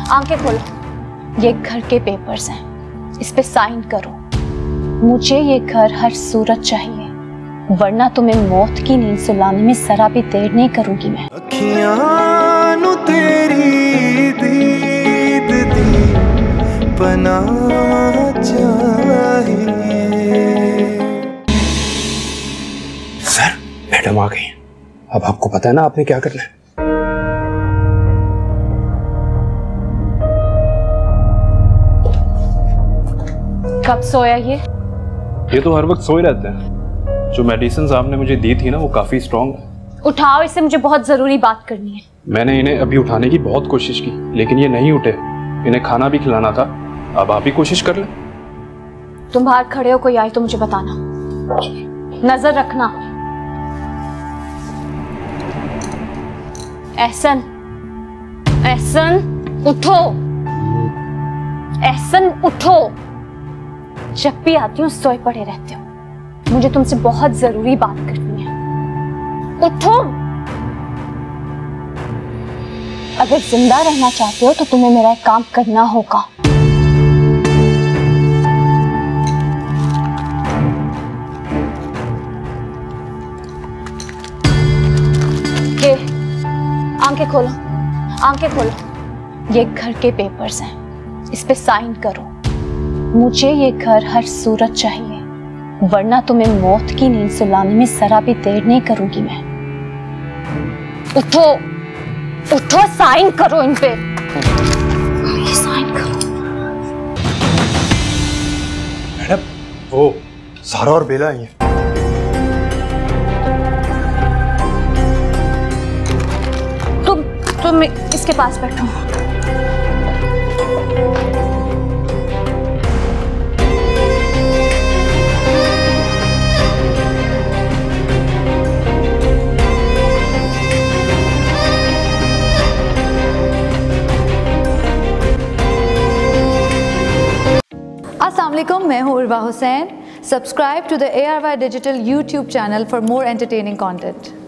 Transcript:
आंखें खोलो, ये घर के पेपर्स हैं, इस पे साइन करो। मुझे ये घर हर सूरत चाहिए, वरना तुम्हें मौत की नींद सुलाने में जरा भी देर नहीं करूंगी मैं। अखियां नु तेरी दीद दी पनाह चाहिए। सर, मैडम आ गई। अब आपको पता है ना आपने क्या करना है। कब सोया ये? ये तो हर वक्त सोए रहते हैं। जो मेडिसिन आपने मुझे दी थी ना वो काफी स्ट्रॉन्ग है। उठाओ इसे, मुझे बहुत जरूरी बात करनी है। मैंने इन्हें अभी उठाने की बहुत कोशिश की, लेकिन ये नहीं उठे। इन्हें खाना भी खिलाना था। अब आप ही कोशिश कर लें। तुम बाहर खड़े हो, कोई आए तो मुझे बताना। नजर रखना। एहसन, एहसन उठो, एहसन उठो। जब भी आती हूँ सोए पड़े रहते हो। मुझे तुमसे बहुत जरूरी बात करनी है। उठो। अगर जिंदा रहना चाहते हो तो तुम्हें मेरा एक काम करना होगा। ये आंखें खोलो, आंखें खोलो। ये घर के पेपर्स हैं, इस पे साइन करो। मुझे ये घर हर सूरत चाहिए, वरना तुम्हें मौत की नींद सुलाने में जरा भी देर नहीं करूंगी मैं। उठो, उठो, साइन करो इन पे। ये साइन करो। मैडम, वो सारा और बेला आई है। तुम इसके पास बैठो। अस्सलामुअलैकुम, मैं हूँ Urwa Hussain. Subscribe to the ARY Digital YouTube channel for more entertaining content.